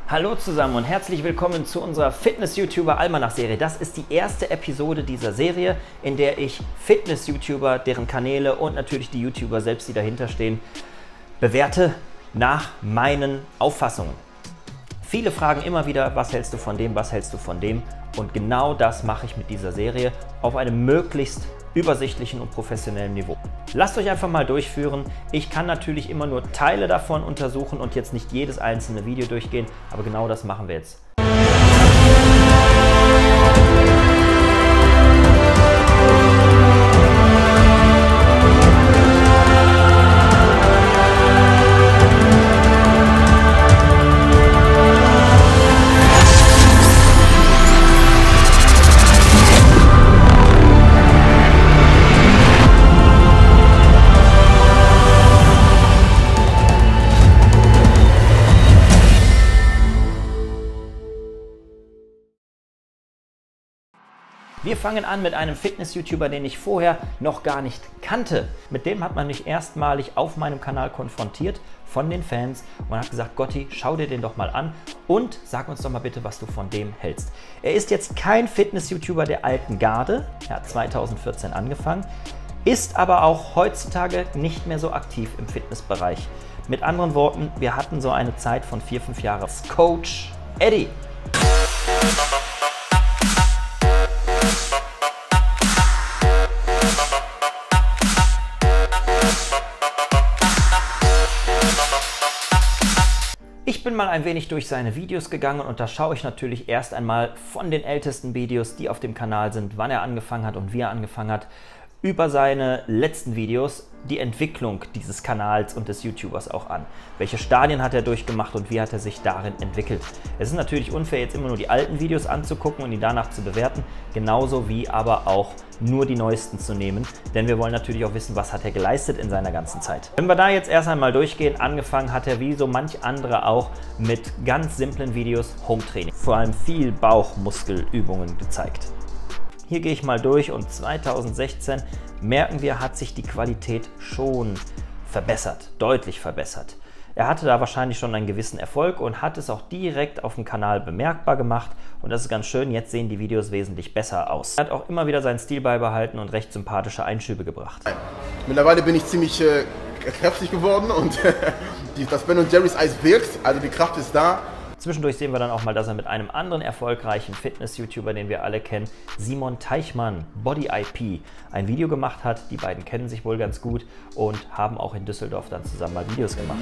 Hallo zusammen und herzlich willkommen zu unserer Fitness-YouTuber-Almanach-Serie. Das ist die erste Episode dieser Serie, in der ich Fitness-YouTuber, deren Kanäle und natürlich die YouTuber selbst, die dahinter stehen, bewerte nach meinen Auffassungen. Viele fragen immer wieder, was hältst du von dem, was hältst du von dem? Und genau das mache ich mit dieser Serie auf einem möglichst übersichtlichen und professionellen Niveau. Lasst euch einfach mal durchführen. Ich kann natürlich immer nur Teile davon untersuchen und jetzt nicht jedes einzelne Video durchgehen, aber genau das machen wir jetzt. Wir fangen an mit einem Fitness-YouTuber, den ich vorher noch gar nicht kannte. Mit dem hat man mich erstmalig auf meinem Kanal konfrontiert von den Fans und hat gesagt, Gotti, schau dir den doch mal an und sag uns doch mal bitte, was du von dem hältst. Er ist jetzt kein Fitness-YouTuber der alten Garde, er hat 2014 angefangen, ist aber auch heutzutage nicht mehr so aktiv im Fitnessbereich. Mit anderen Worten, wir hatten so eine Zeit von 4-5 Jahren. Coach Eddie. Ich bin mal ein wenig durch seine Videos gegangen und da schaue ich natürlich erst einmal von den ältesten Videos, die auf dem Kanal sind, wann er angefangen hat und wie er angefangen hat, über seine letzten Videos die Entwicklung dieses Kanals und des YouTubers auch an. Welche Stadien hat er durchgemacht und wie hat er sich darin entwickelt? Es ist natürlich unfair, jetzt immer nur die alten Videos anzugucken und die danach zu bewerten, genauso wie aber auch nur die neuesten zu nehmen, denn wir wollen natürlich auch wissen, was hat er geleistet in seiner ganzen Zeit. Wenn wir da jetzt erst einmal durchgehen, angefangen hat er wie so manch andere auch mit ganz simplen Videos Home-Training, vor allem viel Bauchmuskelübungen gezeigt. Hier gehe ich mal durch und 2016 merken wir, hat sich die Qualität schon verbessert, deutlich verbessert. Er hatte da wahrscheinlich schon einen gewissen Erfolg und hat es auch direkt auf dem Kanal bemerkbar gemacht und das ist ganz schön, jetzt sehen die Videos wesentlich besser aus. Er hat auch immer wieder seinen Stil beibehalten und recht sympathische Einschübe gebracht. Mittlerweile bin ich ziemlich kräftig geworden und das Ben & Jerry's Eis wirkt, also die Kraft ist da. Zwischendurch sehen wir dann auch mal, dass er mit einem anderen erfolgreichen Fitness-YouTuber, den wir alle kennen, Simon Teichmann, Body IP, ein Video gemacht hat. Die beiden kennen sich wohl ganz gut und haben auch in Düsseldorf dann zusammen mal Videos gemacht.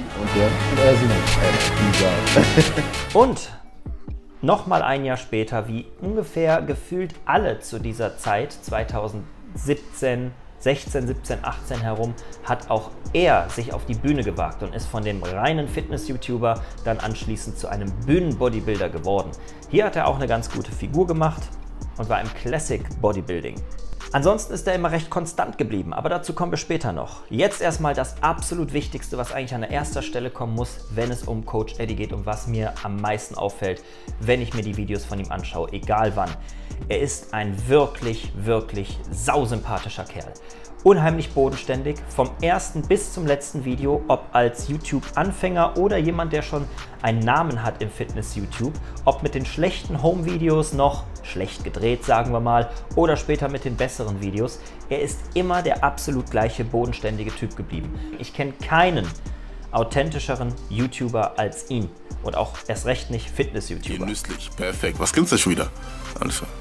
Und nochmal ein Jahr später, wie ungefähr gefühlt alle zu dieser Zeit, 2017, 16, 17, 18 herum, hat auch er sich auf die Bühne gewagt und ist von dem reinen Fitness-YouTuber dann anschließend zu einem Bühnen-Bodybuilder geworden. Hier hat er auch eine ganz gute Figur gemacht und war im Classic Bodybuilding. Ansonsten ist er immer recht konstant geblieben, aber dazu kommen wir später noch. Jetzt erstmal das absolut Wichtigste, was eigentlich an erster Stelle kommen muss, wenn es um Coach Eddie geht und was mir am meisten auffällt, wenn ich mir die Videos von ihm anschaue, egal wann. Er ist ein wirklich, wirklich sausympathischer Kerl. Unheimlich bodenständig, vom ersten bis zum letzten Video, ob als YouTube-Anfänger oder jemand, der schon einen Namen hat im Fitness-YouTube, ob mit den schlechten Home-Videos noch schlecht gedreht, sagen wir mal, oder später mit den besseren Videos. Er ist immer der absolut gleiche bodenständige Typ geblieben. Ich kenne keinen authentischeren YouTuber als ihn und auch erst recht nicht Fitness-YouTuber. Genüsslich, perfekt. Was gibt's da schon wieder? Alles klar.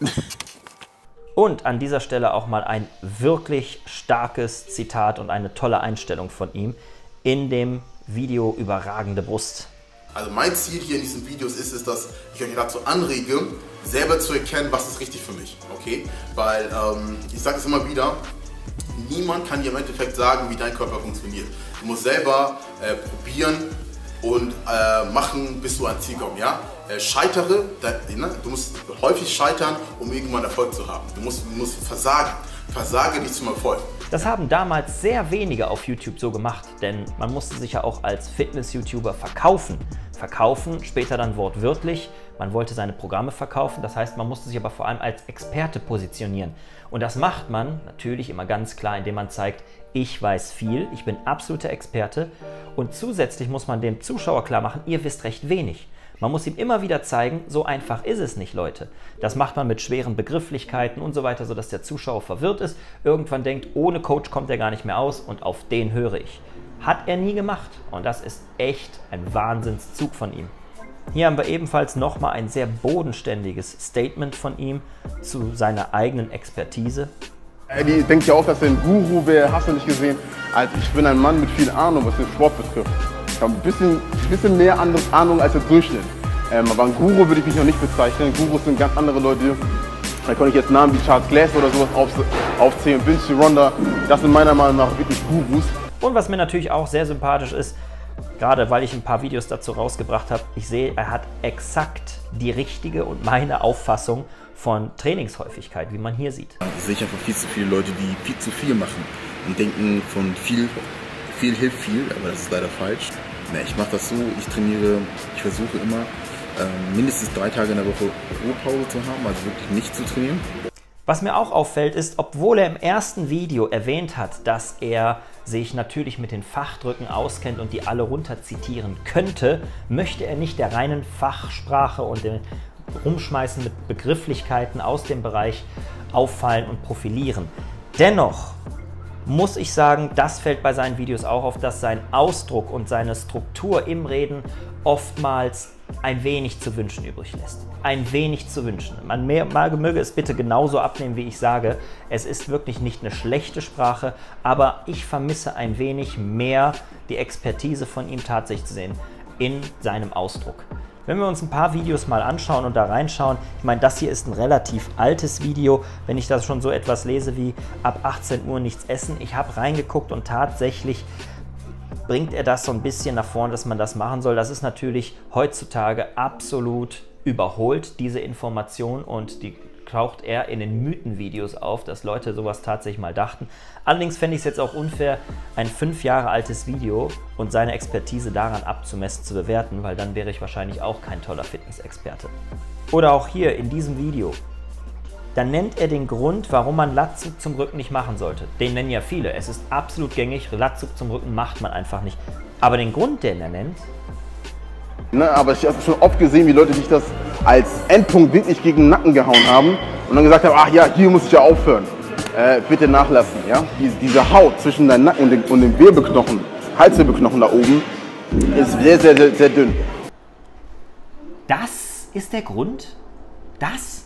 Und an dieser Stelle auch mal ein wirklich starkes Zitat und eine tolle Einstellung von ihm in dem Video Überragende Brust. Also mein Ziel hier in diesen Videos ist es, dass ich euch dazu anrege, selber zu erkennen, was ist richtig für mich, okay? Weil, ich sage es immer wieder, niemand kann dir im Endeffekt sagen, wie dein Körper funktioniert. Du musst selber probieren und machen, bis du ans Ziel kommst, ja? Scheitere, du musst häufig scheitern, um irgendwann Erfolg zu haben. Du musst versagen. Versage dich zum Erfolg. Das haben damals sehr wenige auf YouTube so gemacht, denn man musste sich ja auch als Fitness-YouTuber verkaufen. Verkaufen, später dann wortwörtlich. Man wollte seine Programme verkaufen, das heißt, man musste sich aber vor allem als Experte positionieren. Und das macht man natürlich immer ganz klar, indem man zeigt, ich weiß viel, ich bin absoluter Experte und zusätzlich muss man dem Zuschauer klar machen, ihr wisst recht wenig. Man muss ihm immer wieder zeigen, so einfach ist es nicht, Leute. Das macht man mit schweren Begrifflichkeiten und so weiter, sodass der Zuschauer verwirrt ist, irgendwann denkt, ohne Coach kommt er gar nicht mehr aus und auf den höre ich. Hat er nie gemacht und das ist echt ein Wahnsinnszug von ihm. Hier haben wir ebenfalls nochmal ein sehr bodenständiges Statement von ihm zu seiner eigenen Expertise. Eddie denkt ja auch, dass er ein Guru wäre, hast du nicht gesehen. Also ich bin ein Mann mit viel Ahnung, was den Sport betrifft. Ich habe ein bisschen mehr Ahnung als der Durchschnitt. Aber ein Guru würde ich mich noch nicht bezeichnen. Gurus sind ganz andere Leute. Da konnte ich jetzt Namen wie Charles Glass oder sowas aufzählen, Vinci Ronda. Das sind meiner Meinung nach wirklich Gurus. Und was mir natürlich auch sehr sympathisch ist, gerade weil ich ein paar Videos dazu rausgebracht habe, ich sehe, er hat exakt die richtige und meine Auffassung von Trainingshäufigkeit, wie man hier sieht. Ich sehe einfach viel zu viele Leute, die viel zu viel machen und denken, von viel hilft viel, aber das ist leider falsch. Ne, ich mache das so, ich trainiere, ich versuche immer mindestens 3 Tage in der Woche Ruhepause zu haben, also wirklich nicht zu trainieren. Was mir auch auffällt ist, obwohl er im ersten Video erwähnt hat, dass er sich natürlich mit den Fachdrücken auskennt und die alle runter zitieren könnte, möchte er nicht der reinen Fachsprache und dem Rumschmeißen mit Begrifflichkeiten aus dem Bereich auffallen und profilieren. Dennoch muss ich sagen, das fällt bei seinen Videos auch auf, dass sein Ausdruck und seine Struktur im Reden oftmals ein wenig zu wünschen übrig lässt. Ein wenig zu wünschen. Man möge es bitte genauso abnehmen, wie ich sage. Es ist wirklich nicht eine schlechte Sprache, aber ich vermisse ein wenig mehr die Expertise von ihm tatsächlich zu sehen in seinem Ausdruck. Wenn wir uns ein paar Videos mal anschauen und da reinschauen, ich meine, das hier ist ein relativ altes Video, wenn ich das schon so etwas lese wie ab 18 Uhr nichts essen. Ich habe reingeguckt und tatsächlich bringt er das so ein bisschen nach vorne, dass man das machen soll. Das ist natürlich heutzutage absolut überholt, diese Information, und die taucht er in den Mythenvideos auf, dass Leute sowas tatsächlich mal dachten. Allerdings fände ich es jetzt auch unfair, ein 5 Jahre altes Video und seine Expertise daran abzumessen, zu bewerten, weil dann wäre ich wahrscheinlich auch kein toller Fitnessexperte. Oder auch hier in diesem Video. Dann nennt er den Grund, warum man Latzug zum Rücken nicht machen sollte. Den nennen ja viele. Es ist absolut gängig, Latzug zum Rücken macht man einfach nicht. Aber den Grund, den er nennt... Ne, aber ich habe schon oft gesehen, wie Leute sich das als Endpunkt wirklich gegen den Nacken gehauen haben und dann gesagt haben, ach ja, hier muss ich ja aufhören. Bitte nachlassen. Ja? Diese Haut zwischen deinem Nacken und dem Wirbelknochen, Halswirbelknochen da oben, ist sehr, sehr, sehr, sehr dünn. Das ist der Grund? Das?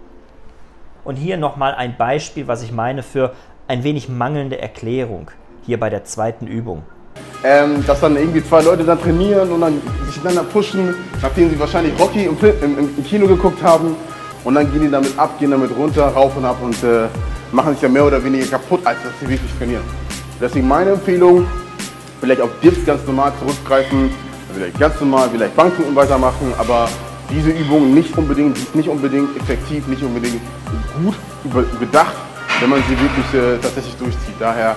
Und hier nochmal ein Beispiel, was ich meine, für ein wenig mangelnde Erklärung, hier bei der zweiten Übung. Dass dann irgendwie 2 Leute dann trainieren und dann sich miteinander pushen, nachdem sie wahrscheinlich Rocky im Kino geguckt haben, und dann gehen die damit ab, gehen damit runter, rauf und ab und machen sich ja mehr oder weniger kaputt, als dass sie wirklich trainieren. Deswegen meine Empfehlung, vielleicht auf Dips ganz normal zurückgreifen, vielleicht ganz normal, vielleicht Bankdrücken weitermachen, aber diese Übung nicht unbedingt effektiv, nicht unbedingt gut bedacht, wenn man sie wirklich tatsächlich durchzieht. Daher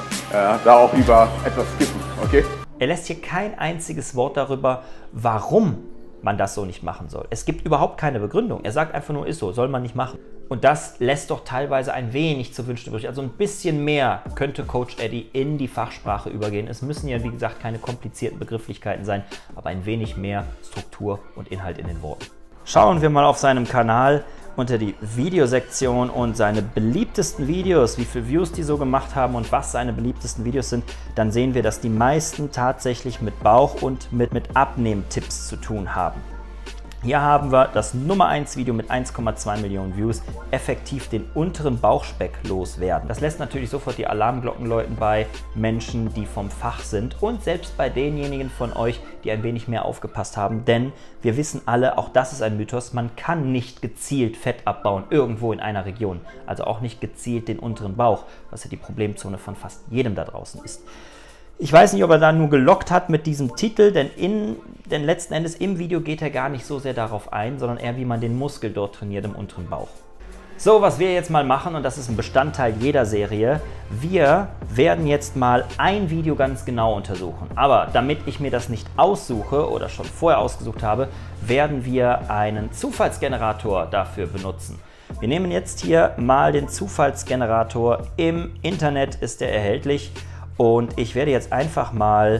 da auch lieber etwas skippen, okay? Er lässt hier kein einziges Wort darüber, warum man das so nicht machen soll. Es gibt überhaupt keine Begründung. Er sagt einfach nur, ist so, soll man nicht machen. Und das lässt doch teilweise ein wenig zu wünschen übrig. Also ein bisschen mehr könnte Coach Eddie in die Fachsprache übergehen. Es müssen ja, wie gesagt, keine komplizierten Begrifflichkeiten sein, aber ein wenig mehr Struktur und Inhalt in den Worten. Schauen wir mal auf seinem Kanal unter die Videosektion und seine beliebtesten Videos, wie viele Views die so gemacht haben und was seine beliebtesten Videos sind, dann sehen wir, dass die meisten tatsächlich mit Bauch und mit Abnehmtipps zu tun haben. Hier haben wir das Nummer 1 Video mit 1,2 Millionen Views, effektiv den unteren Bauchspeck loswerden. Das lässt natürlich sofort die Alarmglocken läuten bei Menschen, die vom Fach sind und selbst bei denjenigen von euch, die ein wenig mehr aufgepasst haben, denn wir wissen alle, auch das ist ein Mythos, man kann nicht gezielt Fett abbauen, irgendwo in einer Region, also auch nicht gezielt den unteren Bauch, was ja die Problemzone von fast jedem da draußen ist. Ich weiß nicht, ob er da nur gelockt hat mit diesem Titel, denn letzten Endes im Video geht er gar nicht so sehr darauf ein, sondern eher, wie man den Muskel dort trainiert im unteren Bauch. So, was wir jetzt mal machen, und das ist ein Bestandteil jeder Serie, wir werden jetzt mal ein Video ganz genau untersuchen. Aber damit ich mir das nicht aussuche oder schon vorher ausgesucht habe, werden wir einen Zufallsgenerator dafür benutzen. Wir nehmen jetzt hier mal den Zufallsgenerator. Im Internet ist der erhältlich. Und ich werde jetzt einfach mal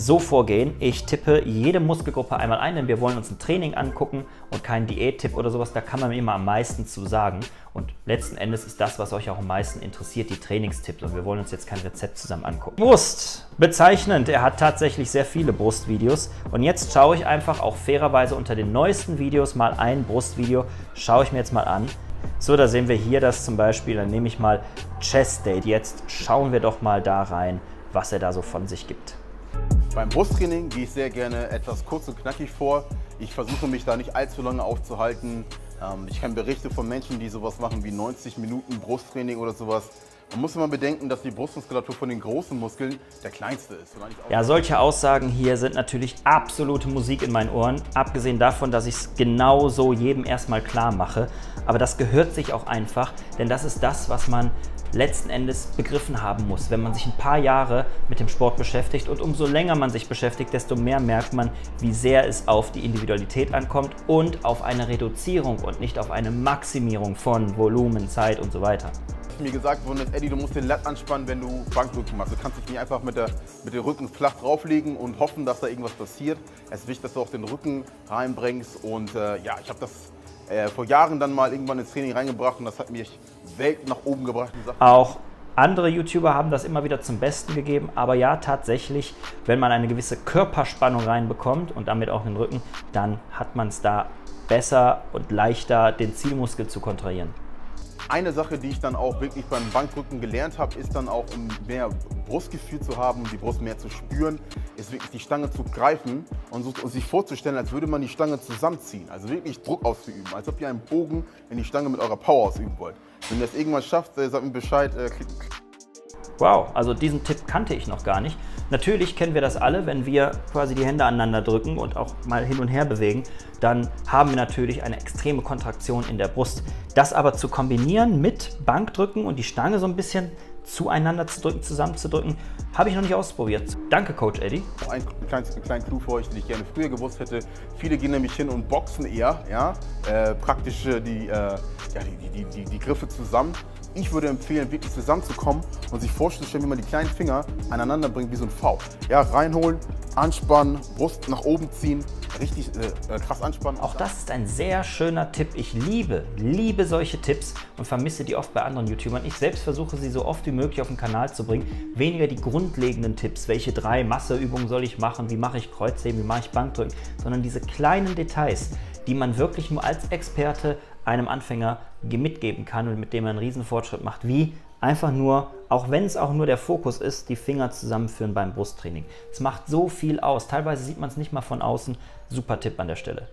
so vorgehen. Ich tippe jede Muskelgruppe einmal ein, denn wir wollen uns ein Training angucken und keinen Diättipp oder sowas. Da kann man mir immer am meisten zu sagen. Und letzten Endes ist das, was euch auch am meisten interessiert, die Trainingstipps. Und wir wollen uns jetzt kein Rezept zusammen angucken. Brust. Bezeichnend. Er hat tatsächlich sehr viele Brustvideos. Und jetzt schaue ich einfach auch fairerweise unter den neuesten Videos mal ein Brustvideo. Schaue ich mir jetzt mal an. So, da sehen wir hier das zum Beispiel. Dann nehme ich mal Chest Date. Jetzt schauen wir doch mal da rein, was er da so von sich gibt. Beim Brusttraining gehe ich sehr gerne etwas kurz und knackig vor. Ich versuche mich da nicht allzu lange aufzuhalten. Ich kenne Berichte von Menschen, die sowas machen wie 90 Minuten Brusttraining oder sowas. Man muss immer bedenken, dass die Brustmuskulatur von den großen Muskeln der kleinste ist. Ja, solche Aussagen hier sind natürlich absolute Musik in meinen Ohren. Abgesehen davon, dass ich es genau so jedem erstmal klar mache. Aber das gehört sich auch einfach, denn das ist das, was man letzten Endes begriffen haben muss, wenn man sich ein paar Jahre mit dem Sport beschäftigt. Und umso länger man sich beschäftigt, desto mehr merkt man, wie sehr es auf die Individualität ankommt und auf eine Reduzierung und nicht auf eine Maximierung von Volumen, Zeit und so weiter. Mir gesagt worden ist, Eddie, du musst den Lat anspannen, wenn du Bankdrücken machst. Du kannst dich nicht einfach mit dem Rücken flach drauflegen und hoffen, dass da irgendwas passiert. Es ist wichtig, dass du auch den Rücken reinbringst. Und ja, ich habe das vor Jahren dann mal irgendwann ins Training reingebracht und das hat mich Welt nach oben gebracht. Auch andere YouTuber haben das immer wieder zum Besten gegeben, aber ja, tatsächlich, wenn man eine gewisse Körperspannung reinbekommt und damit auch den Rücken, dann hat man es da besser und leichter, den Zielmuskel zu kontrahieren. Eine Sache, die ich dann auch wirklich beim Bankdrücken gelernt habe, ist dann auch, um mehr Brustgefühl zu haben, die Brust mehr zu spüren, ist wirklich die Stange zu greifen und sich vorzustellen, als würde man die Stange zusammenziehen. Also wirklich Druck auszuüben, als ob ihr einen Bogen in die Stange mit eurer Power ausüben wollt. Wenn ihr das irgendwann schafft, sagt mir Bescheid. Wow, also diesen Tipp kannte ich noch gar nicht. Natürlich kennen wir das alle, wenn wir quasi die Hände aneinander drücken und auch mal hin und her bewegen, dann haben wir natürlich eine extreme Kontraktion in der Brust. Das aber zu kombinieren mit Bankdrücken und die Stange so ein bisschen zueinander zu drücken, zusammenzudrücken, habe ich noch nicht ausprobiert. Danke, Coach Eddie. Ein kleinen Clou für euch, den ich gerne früher gewusst hätte. Viele gehen nämlich hin und boxen eher, ja, praktisch die Griffe zusammen. Ich würde empfehlen, wirklich zusammenzukommen und sich vorzustellen, wie man die kleinen Finger aneinander bringt, wie so ein V. Ja, reinholen, anspannen, Brust nach oben ziehen, richtig krass anspannen. Auch das ist ein sehr schöner Tipp. Ich liebe solche Tipps und vermisse die oft bei anderen YouTubern. Ich selbst versuche sie so oft wie möglich auf den Kanal zu bringen. Weniger die grundlegenden Tipps, welche 3 Masseübungen soll ich machen, wie mache ich Kreuzheben, wie mache ich Bankdrücken, sondern diese kleinen Details, die man wirklich nur als Experte einem Anfänger mitgeben kann und mit dem man einen riesen Fortschritt macht, wie einfach nur, auch wenn es auch nur der Fokus ist, die Finger zusammenführen beim Brusttraining. Es macht so viel aus. Teilweise sieht man es nicht mal von außen. Super Tipp an der Stelle.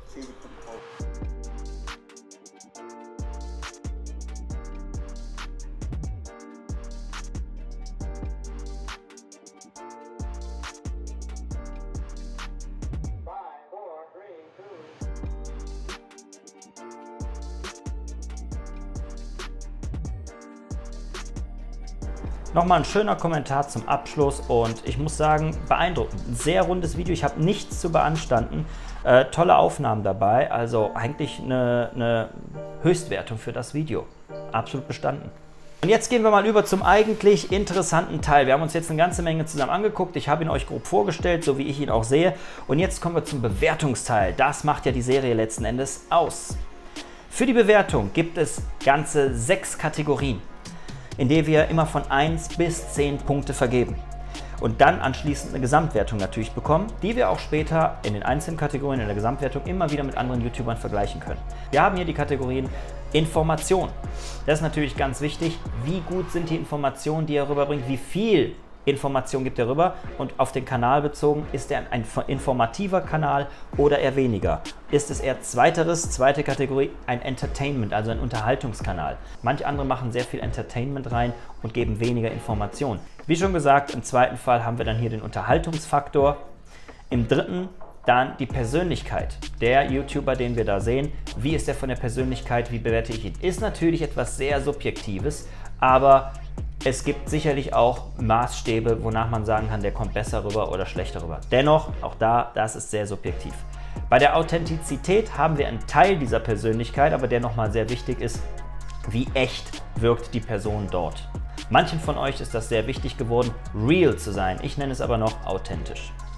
Nochmal ein schöner Kommentar zum Abschluss und ich muss sagen, beeindruckend. Ein sehr rundes Video, ich habe nichts zu beanstanden. Tolle Aufnahmen dabei, also eigentlich eine Höchstwertung für das Video. Absolut bestanden. Und jetzt gehen wir mal über zum eigentlich interessanten Teil. Wir haben uns jetzt eine ganze Menge zusammen angeguckt. Ich habe ihn euch grob vorgestellt, so wie ich ihn auch sehe. Und jetzt kommen wir zum Bewertungsteil. Das macht ja die Serie letzten Endes aus. Für die Bewertung gibt es ganze 6 Kategorien, in der wir immer von 1 bis 10 Punkte vergeben. Und dann anschließend eine Gesamtwertung natürlich bekommen, die wir auch später in den einzelnen Kategorien in der Gesamtwertung immer wieder mit anderen YouTubern vergleichen können. Wir haben hier die Kategorien Information. Das ist natürlich ganz wichtig. Wie gut sind die Informationen, die er rüberbringt? Wie viel Information gibt er rüber? Und auf den Kanal bezogen, ist er ein informativer Kanal oder eher weniger? Ist es eher zweite Kategorie, ein Entertainment, also ein Unterhaltungskanal? Manche andere machen sehr viel Entertainment rein und geben weniger Information. Wie schon gesagt, im zweiten Fall haben wir dann hier den Unterhaltungsfaktor. Im dritten dann die Persönlichkeit. Der YouTuber, den wir da sehen, wie ist er von der Persönlichkeit, wie bewerte ich ihn? Ist natürlich etwas sehr Subjektives, aber es gibt sicherlich auch Maßstäbe, wonach man sagen kann, der kommt besser rüber oder schlechter rüber. Dennoch, auch das ist sehr subjektiv. Bei der Authentizität haben wir einen Teil dieser Persönlichkeit, aber der nochmal sehr wichtig ist, wie echt wirkt die Person dort. Manchen von euch ist das sehr wichtig geworden, real zu sein. Ich nenne es aber noch authentisch.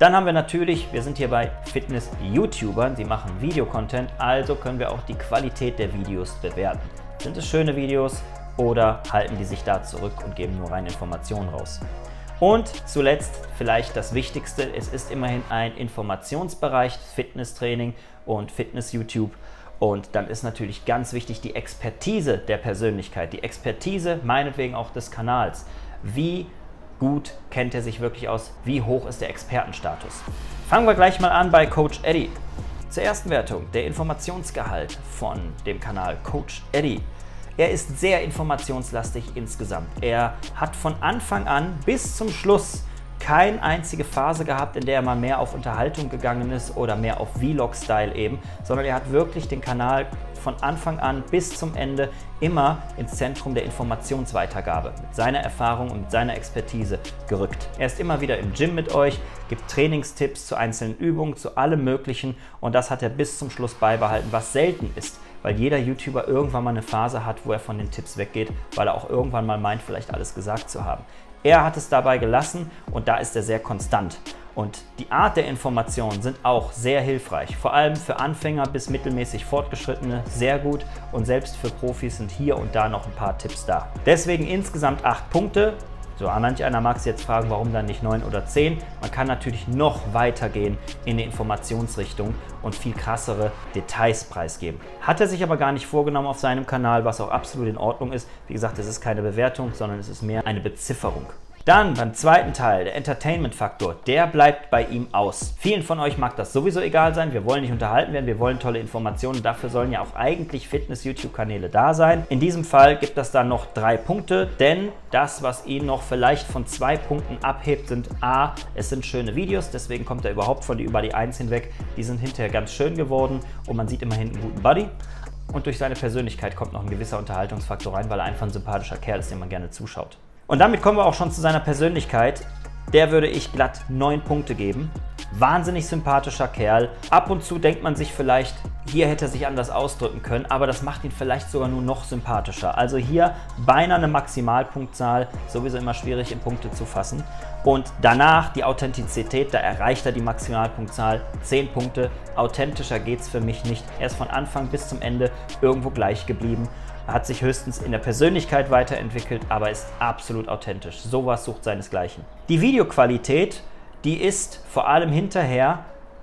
Dann haben wir natürlich, wir sind hier bei Fitness-YouTubern, sie machen Videocontent, also können wir auch die Qualität der Videos bewerten. Sind es schöne Videos oder halten die sich da zurück und geben nur rein Informationen raus? Und zuletzt vielleicht das Wichtigste, es ist immerhin ein Informationsbereich, Fitnesstraining und Fitness-YouTube. Und dann ist natürlich ganz wichtig die Expertise der Persönlichkeit, die Expertise meinetwegen auch des Kanals. Wie gut kennt er sich wirklich aus? Wie hoch ist der Expertenstatus? Fangen wir gleich mal an bei Coach Eddie. Zur ersten Wertung, der Informationsgehalt von dem Kanal Coach Eddie. Er ist sehr informationslastig insgesamt. Er hat von Anfang an bis zum Schluss keine einzige Phase gehabt, in der er mal mehr auf Unterhaltung gegangen ist oder mehr auf Vlog-Style eben, sondern er hat wirklich den Kanal von Anfang an bis zum Ende immer ins Zentrum der Informationsweitergabe mit seiner Erfahrung und mit seiner Expertise gerückt. Er ist immer wieder im Gym mit euch, gibt Trainingstipps zu einzelnen Übungen, zu allem Möglichen und das hat er bis zum Schluss beibehalten, was selten ist, weil jeder YouTuber irgendwann mal eine Phase hat, wo er von den Tipps weggeht, weil er auch irgendwann mal meint, vielleicht alles gesagt zu haben. Er hat es dabei gelassen und da ist er sehr konstant. Und die Art der Informationen sind auch sehr hilfreich, vor allem für Anfänger bis mittelmäßig Fortgeschrittene sehr gut und selbst für Profis sind hier und da noch ein paar Tipps da. Deswegen insgesamt 8 Punkte. So, manch einer mag sich jetzt fragen, warum dann nicht 9 oder 10. Man kann natürlich noch weiter gehen in die Informationsrichtung und viel krassere Details preisgeben. Hat er sich aber gar nicht vorgenommen auf seinem Kanal, was auch absolut in Ordnung ist. Wie gesagt, es ist keine Bewertung, sondern es ist mehr eine Bezifferung. Dann beim zweiten Teil, der Entertainment-Faktor, der bleibt bei ihm aus. Vielen von euch mag das sowieso egal sein, wir wollen nicht unterhalten werden, wir wollen tolle Informationen, dafür sollen ja auch eigentlich Fitness-YouTube-Kanäle da sein. In diesem Fall gibt es dann noch 3 Punkte, denn das, was ihn noch vielleicht von 2 Punkten abhebt, sind A, es sind schöne Videos, deswegen kommt er überhaupt über die 1 hinweg, die sind hinterher ganz schön geworden und man sieht immerhin einen guten Buddy. Und durch seine Persönlichkeit kommt noch ein gewisser Unterhaltungsfaktor rein, weil er einfach ein sympathischer Kerl ist, dem man gerne zuschaut. Und damit kommen wir auch schon zu seiner Persönlichkeit. Der würde ich glatt 9 Punkte geben. Wahnsinnig sympathischer Kerl. Ab und zu denkt man sich vielleicht, hier hätte er sich anders ausdrücken können, aber das macht ihn vielleicht sogar nur noch sympathischer. Also hier beinahe eine Maximalpunktzahl, sowieso immer schwierig in Punkte zu fassen. Und danach die Authentizität, da erreicht er die Maximalpunktzahl, 10 Punkte. Authentischer geht es für mich nicht. Er ist von Anfang bis zum Ende irgendwo gleich geblieben. Hat sich höchstens in der Persönlichkeit weiterentwickelt, aber ist absolut authentisch. Sowas sucht seinesgleichen. Die Videoqualität, die ist vor allem hinterher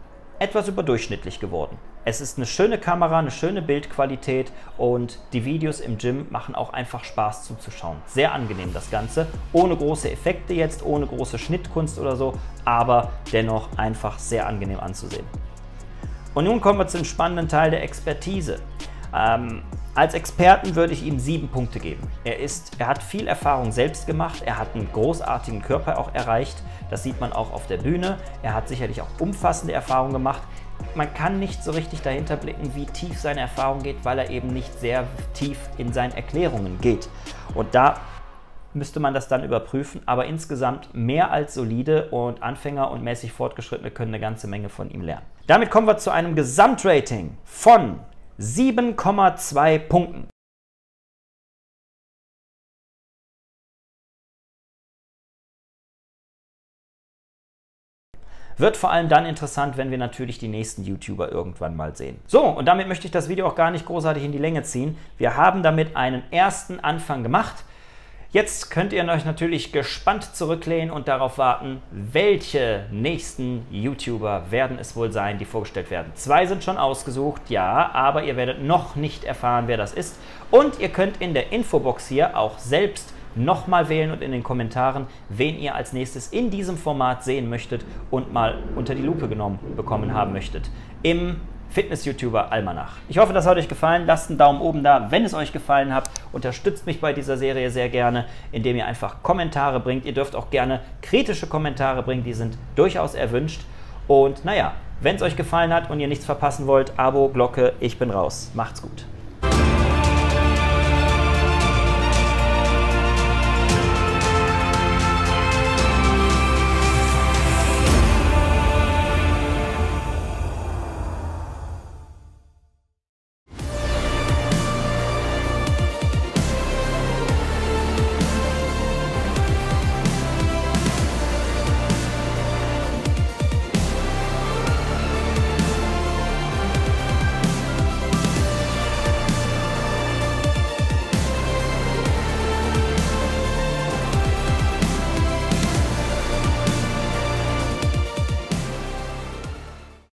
etwas überdurchschnittlich geworden. Es ist eine schöne Kamera, eine schöne Bildqualität und die Videos im Gym machen auch einfach Spaß zuzuschauen. Sehr angenehm das Ganze, ohne große Effekte jetzt, ohne große Schnittkunst oder so, aber dennoch einfach sehr angenehm anzusehen. Und nun kommen wir zum spannenden Teil der Expertise. Als Experten würde ich ihm 7 Punkte geben. Er hat viel Erfahrung selbst gemacht, er hat einen großartigen Körper auch erreicht, das sieht man auch auf der Bühne. Er hat sicherlich auch umfassende Erfahrungen gemacht. Man kann nicht so richtig dahinter blicken, wie tief seine Erfahrung geht, weil er eben nicht sehr tief in seinen Erklärungen geht. Und da müsste man das dann überprüfen, aber insgesamt mehr als solide und Anfänger und mäßig Fortgeschrittene können eine ganze Menge von ihm lernen. Damit kommen wir zu einem Gesamtrating von 7,2 Punkten. Wird vor allem dann interessant, wenn wir natürlich die nächsten YouTuber irgendwann mal sehen. So, und damit möchte ich das Video auch gar nicht großartig in die Länge ziehen. Wir haben damit einen ersten Anfang gemacht. Jetzt könnt ihr euch natürlich gespannt zurücklehnen und darauf warten, welche nächsten YouTuber werden es wohl sein, die vorgestellt werden. 2 sind schon ausgesucht, ja, aber ihr werdet noch nicht erfahren, wer das ist. Und ihr könnt in der Infobox hier auch selbst nochmal wählen und in den Kommentaren, wen ihr als nächstes in diesem Format sehen möchtet und mal unter die Lupe genommen bekommen haben möchtet. Im Fitness-YouTuber Almanach. Ich hoffe, das hat euch gefallen. Lasst einen Daumen oben da, wenn es euch gefallen hat. Unterstützt mich bei dieser Serie sehr gerne, indem ihr einfach Kommentare bringt. Ihr dürft auch gerne kritische Kommentare bringen, die sind durchaus erwünscht. Und naja, wenn es euch gefallen hat und ihr nichts verpassen wollt, Abo, Glocke, ich bin raus. Macht's gut.